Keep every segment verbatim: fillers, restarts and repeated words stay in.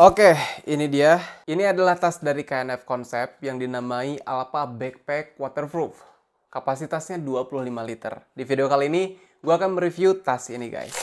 Oke, ini dia. Ini adalah tas dari K N F Concept yang dinamai Alpha Backpack Waterproof. Kapasitasnya dua puluh lima liter. Di video kali ini, gue akan mereview tas ini, guys.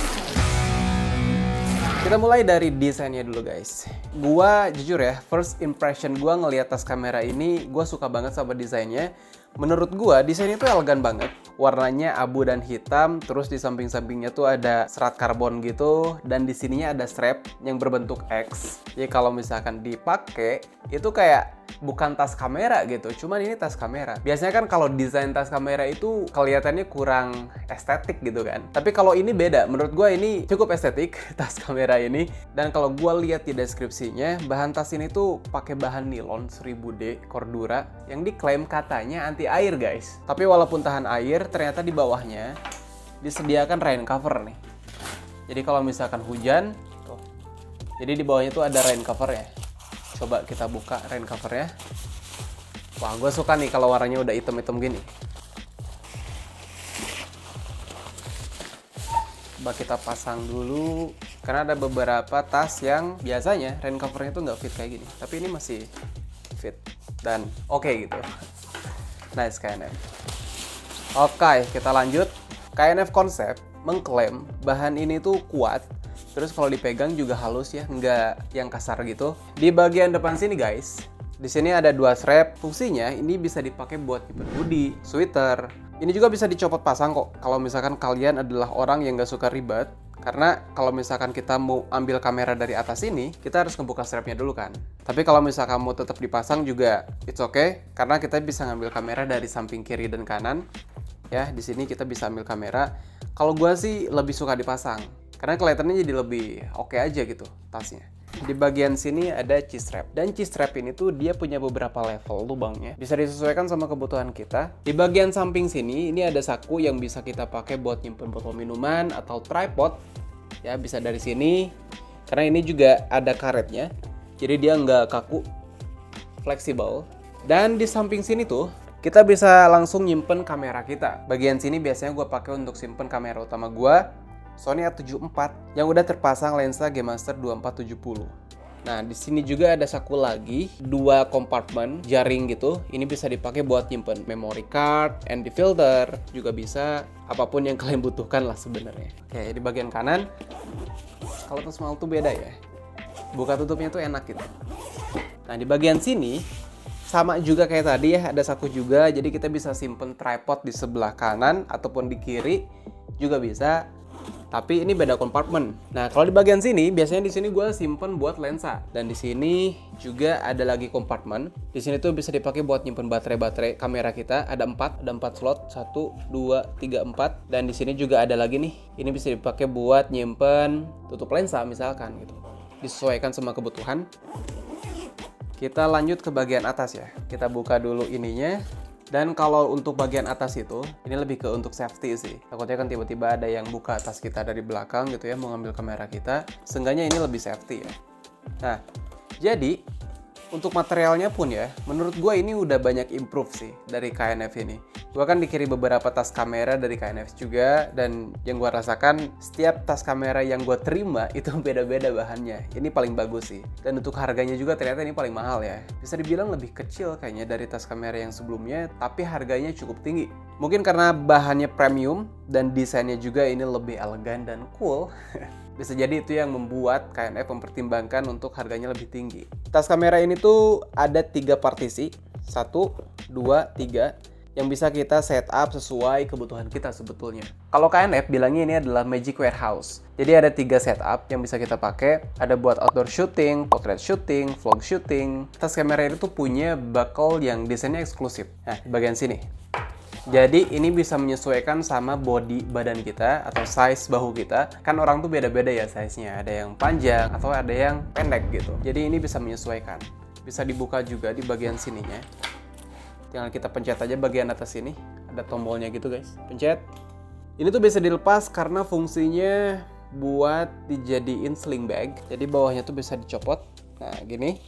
Kita mulai dari desainnya dulu, guys. Gua jujur ya, first impression gue ngeliat tas kamera ini, gue suka banget sama desainnya. Menurut gue, desainnya tuh elegan banget. Warnanya abu dan hitam, terus di samping-sampingnya tuh ada serat karbon gitu, dan di sininya ada strap yang berbentuk X. Jadi kalau misalkan dipakai, itu kayak bukan tas kamera gitu, cuman ini tas kamera. Biasanya kan kalau desain tas kamera itu kelihatannya kurang estetik gitu kan. Tapi kalau ini beda, menurut gue ini cukup estetik tas kamera ini. Dan kalau gue lihat di deskripsinya, bahan tas ini tuh pakai bahan nilon seribu D Cordura yang diklaim katanya anti air, guys. Tapi walaupun tahan air, ternyata di bawahnya disediakan rain cover nih. Jadi kalau misalkan hujan, tuh. Jadi di bawahnya tuh ada rain cover ya. Coba kita buka rain covernya. Wah, gue suka nih kalau warnanya udah hitam-hitam gini. Coba kita pasang dulu. Karena ada beberapa tas yang biasanya rain covernya tuh nggak fit kayak gini. Tapi ini masih fit dan oke okay gitu. Nice K N F. Oke, kita lanjut. K N F Concept mengklaim bahan ini tuh kuat. Terus kalau dipegang juga halus ya, nggak yang kasar gitu. Di bagian depan sini guys, di sini ada dua strap. Fungsinya ini bisa dipakai buat nyimpen hoodie, sweater. Ini juga bisa dicopot pasang kok. Kalau misalkan kalian adalah orang yang nggak suka ribet. Karena kalau misalkan kita mau ambil kamera dari atas ini, kita harus ngebuka strapnya dulu kan. Tapi kalau misalkan mau tetap dipasang juga, it's okay. Karena kita bisa ngambil kamera dari samping kiri dan kanan. Ya, di sini kita bisa ambil kamera. Kalau gua sih lebih suka dipasang. Karena kelihatannya jadi lebih oke aja gitu tasnya. Di bagian sini ada C-strap. Dan C-strap ini tuh dia punya beberapa level lubangnya. Bisa disesuaikan sama kebutuhan kita. Di bagian samping sini, ini ada saku yang bisa kita pakai buat nyimpen botol minuman atau tripod. Ya, bisa dari sini. Karena ini juga ada karetnya. Jadi dia nggak kaku, fleksibel. Dan di samping sini tuh, kita bisa langsung nyimpen kamera kita. Bagian sini biasanya gue pakai untuk simpen kamera utama gue. Sony A tujuh puluh empat yang udah terpasang lensa G Master dua empat tujuh nol. Nah, di sini juga ada saku lagi, dua kompartemen jaring gitu. Ini bisa dipakai buat nyimpen memory card, N D filter, juga bisa apapun yang kalian butuhkan lah sebenarnya. Oke, di bagian kanan, kalau tas mahal tuh beda ya. Buka tutupnya tuh enak gitu. Nah, di bagian sini sama juga kayak tadi ya, ada saku juga. Jadi kita bisa simpen tripod di sebelah kanan ataupun di kiri juga bisa. Tapi ini beda kompartemen. Nah, kalau di bagian sini, biasanya di sini gue simpen buat lensa. Dan di sini juga ada lagi kompartemen. Di sini tuh bisa dipakai buat nyimpen baterai-baterai kamera kita. Ada empat, ada empat slot. satu, dua, tiga, empat. Dan di sini juga ada lagi nih. Ini bisa dipakai buat nyimpen tutup lensa misalkan gitu. Disesuaikan sama kebutuhan. Kita lanjut ke bagian atas ya. Kita buka dulu ininya. Dan kalau untuk bagian atas itu, ini lebih ke untuk safety sih. Takutnya kan tiba-tiba ada yang buka tas kita dari belakang gitu ya, mau ngambil kamera kita. Seenggaknya ini lebih safety ya. Nah, jadi untuk materialnya pun ya, menurut gue ini udah banyak improve sih dari K N F ini. Gue kan dikirim beberapa tas kamera dari K N F juga, dan yang gue rasakan setiap tas kamera yang gue terima itu beda-beda bahannya. Ini paling bagus sih. Dan untuk harganya juga ternyata ini paling mahal ya. Bisa dibilang lebih kecil kayaknya dari tas kamera yang sebelumnya, tapi harganya cukup tinggi. Mungkin karena bahannya premium dan desainnya juga ini lebih elegan dan cool. Bisa jadi itu yang membuat K N F mempertimbangkan untuk harganya lebih tinggi. Tas kamera ini tuh ada tiga partisi, satu, dua, tiga, yang bisa kita setup sesuai kebutuhan kita sebetulnya. Kalau K N F bilangnya ini adalah Magic Warehouse. Jadi ada tiga setup yang bisa kita pakai. Ada buat outdoor shooting, portrait shooting, vlog shooting. Tas kamera ini tuh punya buckle yang desainnya eksklusif. Nah, di bagian sini. Jadi ini bisa menyesuaikan sama body badan kita atau size bahu kita. Kan orang tuh beda-beda ya size-nya. Ada yang panjang atau ada yang pendek gitu. Jadi ini bisa menyesuaikan. Bisa dibuka juga di bagian sininya. Tinggal kita pencet aja bagian atas sini. Ada tombolnya gitu guys. Pencet. Ini tuh bisa dilepas karena fungsinya buat dijadiin sling bag. Jadi bawahnya tuh bisa dicopot. Nah gini.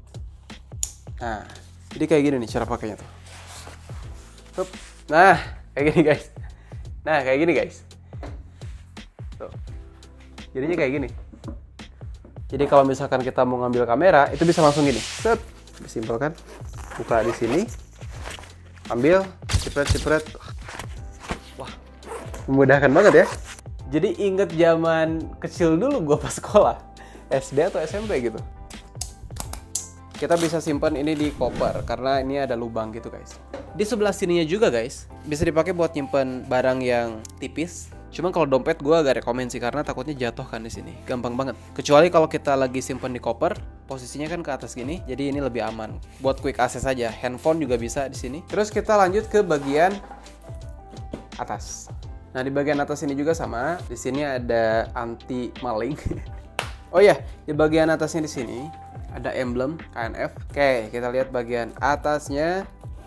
Nah jadi kayak gini nih cara pakainya tuh. Hup. Nah, kayak gini guys. Nah, kayak gini guys. Tuh. Jadinya kayak gini. Jadi kalau misalkan kita mau ngambil kamera, itu bisa langsung gini. Set, simpel kan? Buka di sini, ambil, cipret-cipret. Wah, memudahkan banget ya. Jadi inget zaman kecil dulu gue pas sekolah, S D atau S M P gitu. Kita bisa simpan ini di koper karena ini ada lubang gitu guys. Di sebelah sininya juga guys, bisa dipakai buat nyimpen barang yang tipis. Cuman kalau dompet gue agak rekomen sih karena takutnya jatuh kan di sini. Gampang banget. Kecuali kalau kita lagi simpan di koper, posisinya kan ke atas gini, jadi ini lebih aman. Buat quick access aja, handphone juga bisa di sini. Terus kita lanjut ke bagian atas. Nah, di bagian atas ini juga sama. Di sini ada anti maling. Oh iya, di bagian atasnya di sini ada emblem K N F. Oke, kita lihat bagian atasnya.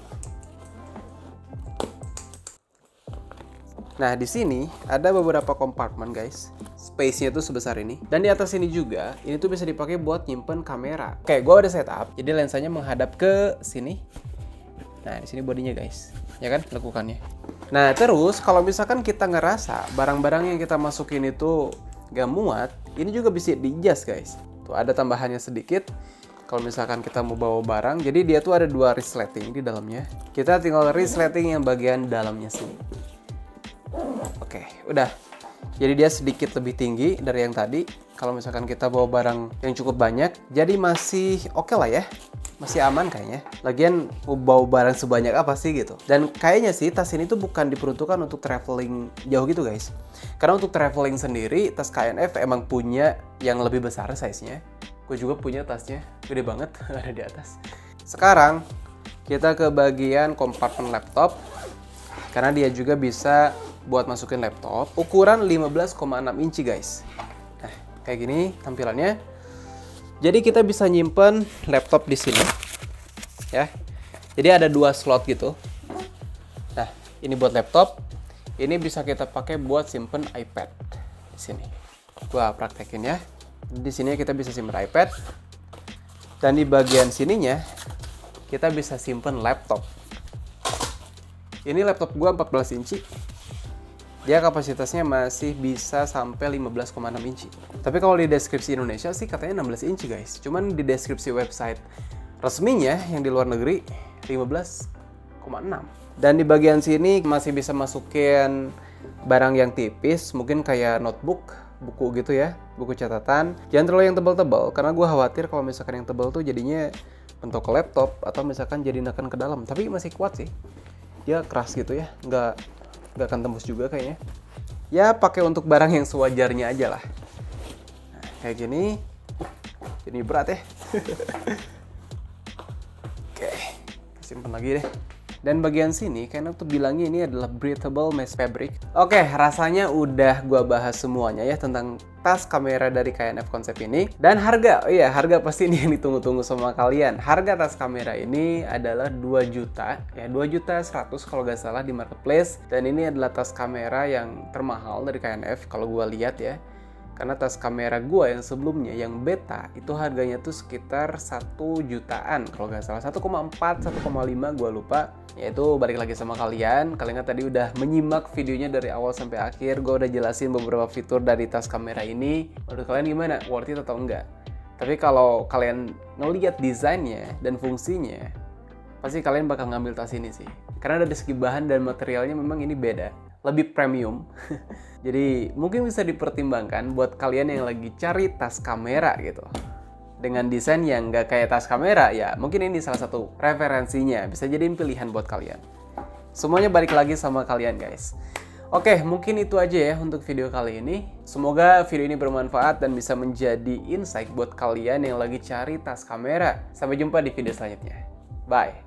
Nah, di sini ada beberapa kompartemen, guys. Space-nya tuh sebesar ini. Dan di atas ini juga, ini tuh bisa dipakai buat nyimpen kamera. Oke, gua udah setup. Jadi lensanya menghadap ke sini. Nah, di sini bodinya, guys. Ya kan, lekukannya. Nah, terus kalau misalkan kita ngerasa barang-barang yang kita masukin itu gak muat, ini juga bisa di-adjust, guys. Tuh, ada tambahannya sedikit. Kalau misalkan kita mau bawa barang, jadi dia tuh ada dua resleting di dalamnya. Kita tinggal resleting yang bagian dalamnya sini. Oke, udah. Jadi dia sedikit lebih tinggi dari yang tadi. Kalau misalkan kita bawa barang yang cukup banyak, jadi masih oke lah ya. Masih aman kayaknya. Lagian mau bawa barang sebanyak apa sih gitu. Dan kayaknya sih tas ini tuh bukan diperuntukkan untuk traveling jauh gitu guys. Karena untuk traveling sendiri, tas K N F emang punya yang lebih besar size-nya. Gue juga punya tasnya, gede banget, ada di atas. Sekarang kita ke bagian kompartemen laptop. Karena dia juga bisa buat masukin laptop. Ukuran lima belas koma enam inci guys. Nah, kayak gini tampilannya. Jadi kita bisa nyimpen laptop di sini, ya. Jadi ada dua slot gitu. Nah, ini buat laptop. Ini bisa kita pakai buat simpen iPad di sini. Gua praktekin ya. Di sini kita bisa simpen iPad. Dan di bagian sininya kita bisa simpen laptop. Ini laptop gua empat belas inci. Dia kapasitasnya masih bisa sampai lima belas koma enam inci. Tapi kalau di deskripsi Indonesia sih katanya enam belas inci guys. Cuman di deskripsi website resminya yang di luar negeri lima belas koma enam. Dan di bagian sini masih bisa masukin barang yang tipis, mungkin kayak notebook, buku gitu ya, buku catatan. Jangan terlalu yang tebal-tebal, karena gue khawatir kalau misalkan yang tebal tuh jadinya bentuk ke laptop atau misalkan jadi neken ke dalam. Tapi masih kuat sih. Dia keras gitu ya, nggak nggak akan tembus juga kayaknya. Ya pakai untuk barang yang sewajarnya aja lah. Nah, kayak gini. Ini berat ya. Oke, simpan lagi deh. Dan bagian sini kayaknya tuh bilangnya ini adalah breathable mesh fabric. Oke, rasanya udah gua bahas semuanya ya tentang tas kamera dari K N F Concept ini. Dan harga, oh iya harga pasti ini yang ditunggu-tunggu sama kalian. Harga tas kamera ini adalah dua juta, ya dua juta seratus kalau nggak salah di marketplace. Dan ini adalah tas kamera yang termahal dari K N F kalau gua lihat ya. Karena tas kamera gua yang sebelumnya, yang beta, itu harganya tuh sekitar satu jutaan kalau nggak salah. satu koma empat, satu koma lima gua lupa. Yaitu balik lagi sama kalian. Kalian kan tadi udah menyimak videonya dari awal sampai akhir. Gua udah jelasin beberapa fitur dari tas kamera ini. Menurut kalian gimana? Worth it atau enggak? Tapi kalau kalian ngelihat desainnya dan fungsinya, pasti kalian bakal ngambil tas ini sih. Karena dari segi bahan dan materialnya memang ini beda. Lebih premium. Jadi mungkin bisa dipertimbangkan buat kalian yang lagi cari tas kamera gitu. Dengan desain yang nggak kayak tas kamera, ya mungkin ini salah satu referensinya. Bisa jadiin pilihan buat kalian. Semuanya balik lagi sama kalian guys. Oke, mungkin itu aja ya untuk video kali ini. Semoga video ini bermanfaat dan bisa menjadi insight buat kalian yang lagi cari tas kamera. Sampai jumpa di video selanjutnya. Bye!